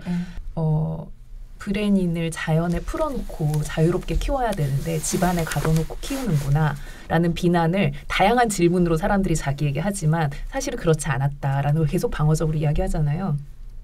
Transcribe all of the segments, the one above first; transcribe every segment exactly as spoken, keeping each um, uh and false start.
어, 브레닌을 자연에 풀어놓고 자유롭게 키워야 되는데 집안에 가둬놓고 키우는구나 라는 비난을 다양한 질문으로 사람들이 자기에게 하지만 사실은 그렇지 않았다라는 걸 계속 방어적으로 이야기하잖아요.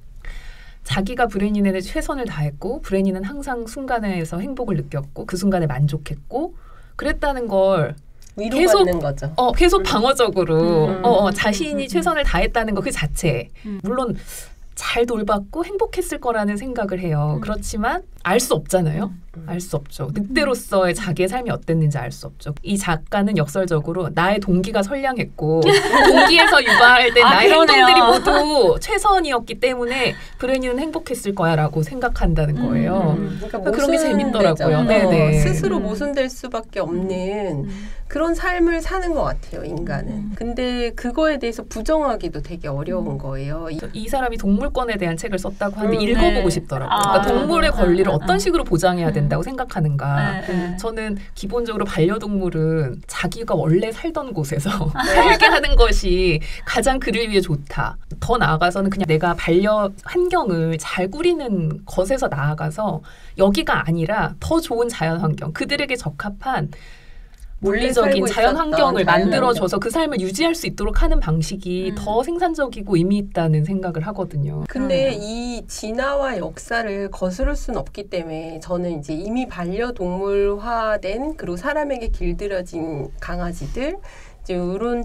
자기가 브레닌에게 최선을 다했고 브레닌은 항상 순간에서 행복을 느꼈고 그 순간에 만족했고 그랬다는 걸 계속 거죠. 어 계속 방어적으로 음. 어, 어, 자신이 음. 최선을 다했다는 거 그 자체 음. 물론 잘 돌봤고 행복했을 거라는 생각을 해요. 음. 그렇지만 알 수 없잖아요. 음. 알 수 없죠. 늑대로서의 자기의 삶이 어땠는지 알 수 없죠. 이 작가는 역설적으로 나의 동기가 선량했고 동기에서 유발된 아, 나의 그러네요. 행동들이 모두 최선이었기 때문에 브레닌은 행복했을 거야 라고 생각한다는 거예요. 음. 그러니까 그런 게 재밌더라고요. 네네. 스스로 모순될 수밖에 없는 음. 그런 삶을 사는 것 같아요. 인간은. 음. 근데 그거에 대해서 부정하기도 되게 어려운 거예요. 이, 이 사람이 동물권에 대한 책을 썼다고 하는데 음. 읽어보고 네. 싶더라고요. 아. 그러니까 동물의 권리를 아. 어떤 식으로 보장해야 된다고 음. 생각하는가. 네. 저는 기본적으로 반려동물은 자기가 원래 살던 곳에서 살게 하는 것이 가장 그를 위해 좋다. 더 나아가서는 그냥 내가 반려 환경을 잘 꾸리는 것에서 나아가서 여기가 아니라 더 좋은 자연 환경, 그들에게 적합한 물리적인 자연 환경을 만들어줘서 그 삶을 유지할 수 있도록 하는 방식이 음. 더 생산적이고 의미 있다는 생각을 하거든요. 근데 음. 이 진화와 역사를 거스를 수는 없기 때문에 저는 이제 이미 반려동물화된 그리고 사람에게 길들여진 강아지들 이제 이런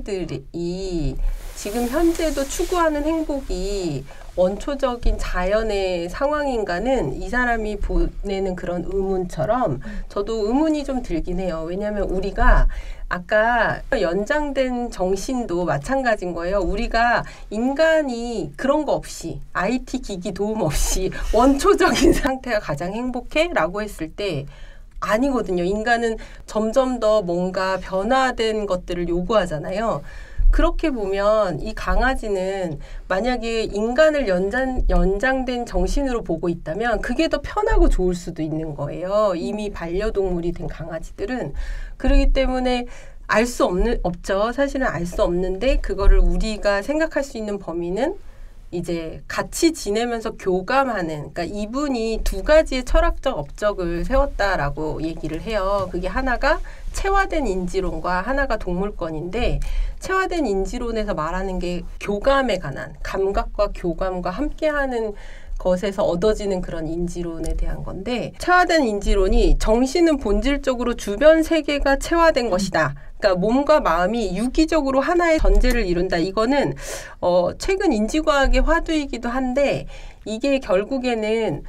친구들이 지금 현재도 추구하는 행복이 원초적인 자연의 상황인가는 이 사람이 보내는 그런 의문처럼 저도 의문이 좀 들긴 해요. 왜냐하면 우리가 아까 연장된 정신도 마찬가지인 거예요. 우리가 인간이 그런 거 없이 아이티 기기 도움 없이 원초적인 상태가 가장 행복해? 라고 했을 때 아니거든요. 인간은 점점 더 뭔가 변화된 것들을 요구하잖아요. 그렇게 보면 이 강아지는 만약에 인간을 연장, 연장된 정신으로 보고 있다면 그게 더 편하고 좋을 수도 있는 거예요. 이미 반려동물이 된 강아지들은. 그렇기 때문에 알 수 없는, 없죠. 사실은 알 수 없는데 그거를 우리가 생각할 수 있는 범위는 이제 같이 지내면서 교감하는, 그러니까 이분이 두 가지의 철학적 업적을 세웠다라고 얘기를 해요. 그게 하나가 체화된 인지론과 하나가 동물권인데, 체화된 인지론에서 말하는 게 교감에 관한, 감각과 교감과 함께하는 것에서 얻어지는 그런 인지론에 대한 건데, 체화된 인지론이 정신은 본질적으로 주변 세계가 체화된 것이다. 그러니까 몸과 마음이 유기적으로 하나의 전제를 이룬다. 이거는 어, 최근 인지과학의 화두이기도 한데, 이게 결국에는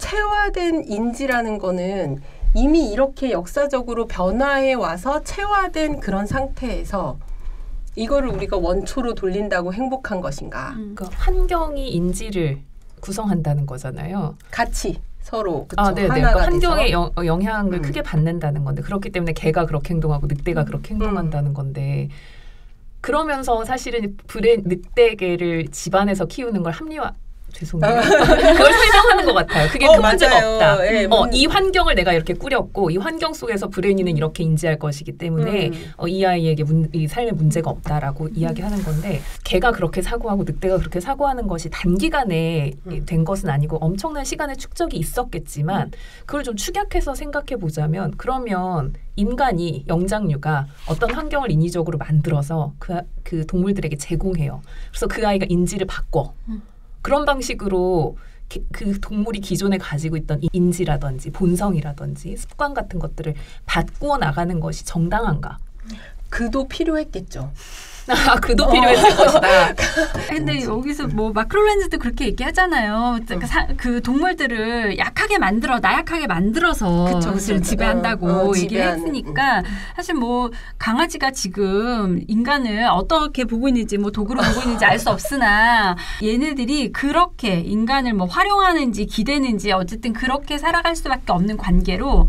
체화된 인지라는 거는 이미 이렇게 역사적으로 변화해 와서 체화된 그런 상태에서 이거를 우리가 원초로 돌린다고 행복한 것인가. 음. 그러니까 환경이 인지를 구성한다는 거잖아요. 같이. 서로 그쵸? 아, 네네. 하나가 그러니까 환경의 돼서. 영, 영향을 음. 크게 받는다는 건데, 그렇기 때문에 개가 그렇게 행동하고 늑대가 음. 그렇게 행동한다는 건데, 그러면서 사실은 브레 늑대개를 집안에서 키우는 걸 합리화, 죄송해요. 그걸 설명하는 것 같아요. 그게 어, 큰 문제가 없다. 네, 어, 이 환경을 내가 이렇게 꾸렸고 이 환경 속에서 브레니는 이렇게 인지할 것이기 때문에 음. 어, 이 아이에게 문, 이 삶에 문제가 없다라고 음. 이야기하는 건데, 개가 그렇게 사고하고 늑대가 그렇게 사고하는 것이 단기간에 음. 된 것은 아니고 엄청난 시간의 축적이 있었겠지만, 음. 그걸 좀 축약해서 생각해 보자면, 그러면 인간이, 영장류가 어떤 환경을 인위적으로 만들어서 그, 그 동물들에게 제공해요. 그래서 그 아이가 인지를 바꿔. 음. 그런 방식으로 기, 그 동물이 기존에 가지고 있던 인지라든지 본성이라든지 습관 같은 것들을 바꾸어 나가는 것이 정당한가? 그도 필요했겠죠. 아, 그도 어. 필요했을 것이다. 근데 여기서 뭐 마크롤렌즈도 그렇게 얘기하잖아요. 그러니까 사, 그 동물들을 약하게 만들어, 나약하게 만들어서 그쵸, 그쵸. 지배한다고 어, 어, 얘기를 했으니까, 사실 뭐 강아지가 지금 인간을 어떻게 보고 있는지, 뭐 도구로 보고 있는지 알 수 없으나, 얘네들이 그렇게 인간을 뭐 활용하는지 기대는지 어쨌든 그렇게 살아갈 수밖에 없는 관계로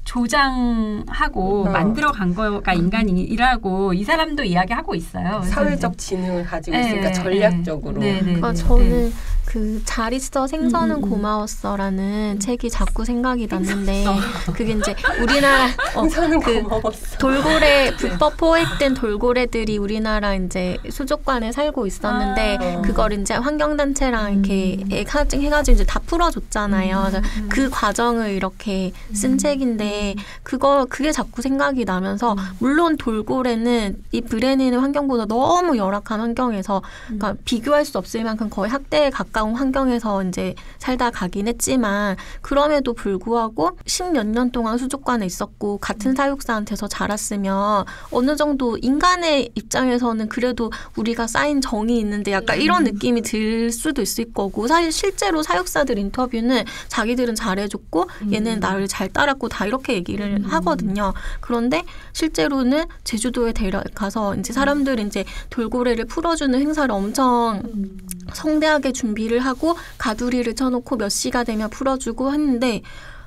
조장하고 어. 만들어간 거가 인간이라고 이 사람도 이야기하고 있어요. 사회적 지능을 가지고 있으니까 네, 전략적으로. 네, 네, 아, 네, 저는 네. 그 잘 있어 생선은 음, 음, 음. 고마웠어라는 음. 책이 자꾸 생각이 났는데 어. 그게 이제 우리나라 어, 생선은 그 고마웠어. 돌고래 불법 포획된 돌고래들이 우리나라 이제 수족관에 살고 있었는데 아. 그걸 이제 환경단체랑 이렇게 음. 해가지고 해가지고 이제 다 풀어줬잖아요. 그래서 음. 그 과정을 이렇게 쓴 음. 책인데 그거 그게 자꾸 생각이 나면서 음. 물론 돌고래는 이 브레니는 환경보다 너무 열악한 환경에서 그러니까 비교할 수 없을 만큼 거의 학대에 가까운 환경에서 이제 살다 가긴 했지만 그럼에도 불구하고 십몇 년 동안 수족관에 있었고 같은 사육사한테서 자랐으면 어느 정도 인간의 입장에서는 그래도 우리가 쌓인 정이 있는데 약간 이런 느낌이 들 수도 있을 거고 사실 실제로 사육사들 인터뷰는 자기들은 잘해줬고 얘는 나를 잘 따랐고 다 이렇게 얘기를 하거든요. 그런데 실제로는 제주도에 데려가서 이제 사람들이 이제 돌고래를 풀어주는 행사를 엄청 성대하게 준비를 하고 가두리를 쳐놓고 몇 시가 되면 풀어주고 했는데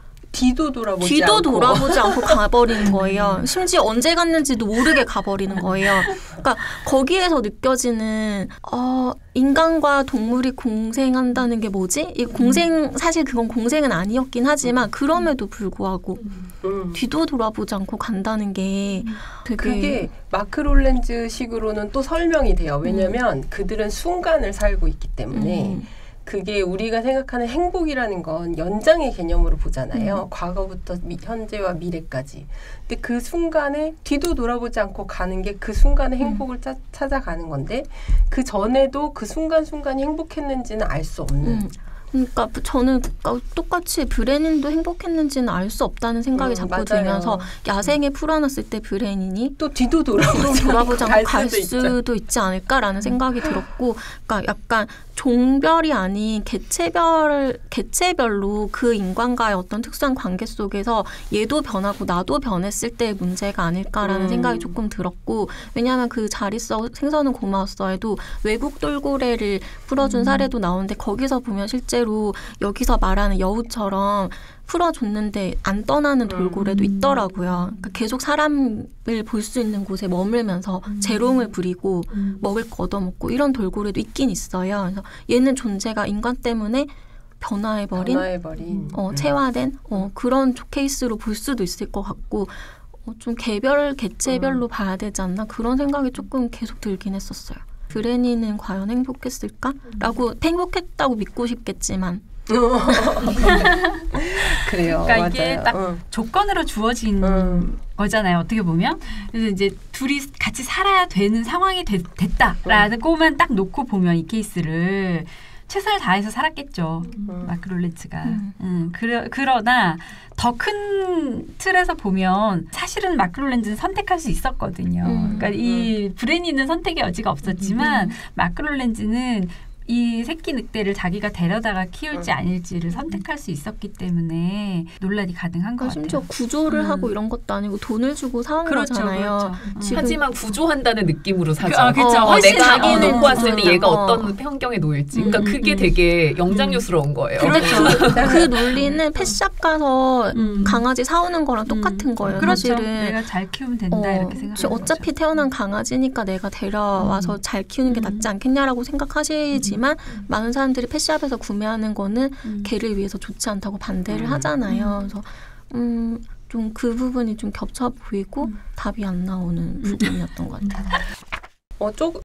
뒤도 돌아보지 뒤도 않고. 돌아보지 않고 가버리는 거예요. 심지어 언제 갔는지도 모르게 가버리는 거예요. 그러니까 거기에서 느껴지는 어, 인간과 동물이 공생한다는 게 뭐지? 이 공생 사실 그건 공생은 아니었긴 하지만 그럼에도 불구하고 음. 뒤도 돌아보지 않고 간다는 게 되게 그게 마크 롤렌즈 식으로는 또 설명이 돼요. 왜냐하면 그들은 순간을 살고 있기 때문에 음. 그게 우리가 생각하는 행복이라는 건 연장의 개념으로 보잖아요. 음. 과거부터 미, 현재와 미래까지. 근데 그 순간에 뒤도 돌아보지 않고 가는 게 그 순간의 행복을 음. 짜, 찾아가는 건데 그 전에도 그 순간순간이 행복했는지는 알 수 없는. 음. 그러니까 저는 똑같이 브레닌도 행복했는지는 알 수 없다는 생각이 음, 자꾸 맞아요. 들면서 야생에 풀어놨을 때 브레닌이 또 뒤도 돌아보지, 돌아보지 않고 갈 수도, 수도 있지 않을까라는 생각이 들었고 그러니까 약간 종별이 아닌 개체별, 개체별로 그 인간과의 어떤 특수한 관계 속에서 얘도 변하고 나도 변했을 때의 문제가 아닐까라는 음. 생각이 조금 들었고 왜냐하면 그 잘 있어 생선은 고마웠어에도 외국 돌고래를 풀어준 음. 사례도 나오는데 거기서 보면 실제로 여기서 말하는 여우처럼 풀어줬는데 안 떠나는 돌고래도 음. 있더라고요. 그러니까 계속 사람을 볼 수 있는 곳에 머물면서 음. 재롱을 부리고 음. 먹을 거 얻어먹고 이런 돌고래도 있긴 있어요. 그래서 얘는 존재가 인간 때문에 변화해버린, 변화해버린. 어, 음. 체화된 어, 그런 케이스로 볼 수도 있을 것 같고 어, 좀 개별, 개체별로 음. 봐야 되지 않나 그런 생각이 조금 계속 들긴 했었어요. 브레니는 과연 행복했을까? 라고 행복했다고 믿고 싶겠지만 그래요. 그러니까 맞아요. 이게 딱 응. 조건으로 주어진 음. 거잖아요. 어떻게 보면. 그래서 이제 둘이 같이 살아야 되는 상황이 되, 됐다라고만 딱 놓고 보면 이 케이스를 최선을 다해서 살았겠죠. 음. 마크 롤렌츠가. 음. 음, 그러, 그러나 더 큰 틀에서 보면 사실은 마크 롤렌츠는 선택할 수 있었거든요. 음. 그러니까 이 브레니는 선택의 여지가 없었지만 음. 마크 롤렌츠는 이 새끼 늑대를 자기가 데려다가 키울지 음. 아닐지를 선택할 수 있었기 때문에 논란이 가능한 것 그러니까 심지어 같아요. 구조를 음. 하고 이런 것도 아니고 돈을 주고 사온 그렇죠, 거잖아요. 그렇죠. 지금 하지만 구조한다는 느낌으로 사죠. 그, 아, 그쵸. 어, 훨씬 내가 자기는 어, 놓고 왔을 때 음. 얘가 어. 어떤 환경에 놓일지. 그러니까 음, 그게 음. 되게 영장류스러운 거예요. 그렇죠. 그 논리는 펫샵 가서 음. 강아지 사오는 거랑 똑같은 거예요. 그렇죠. 사실은 내가 잘 키우면 된다 어, 이렇게 생각하는 어차피 거죠. 태어난 강아지니까 내가 데려와서 음. 잘 키우는 게 음. 낫지 않겠냐라고 생각하시지만 음. 많은 사람들이 펫샵에서 구매하는 거는 음. 개를 위해서 좋지 않다고 반대를 음. 하잖아요. 음. 그래서 음, 좀 그 부분이 좀 겹쳐 보이고 음. 답이 안 나오는 부분이었던 것 같아요. 어, 조,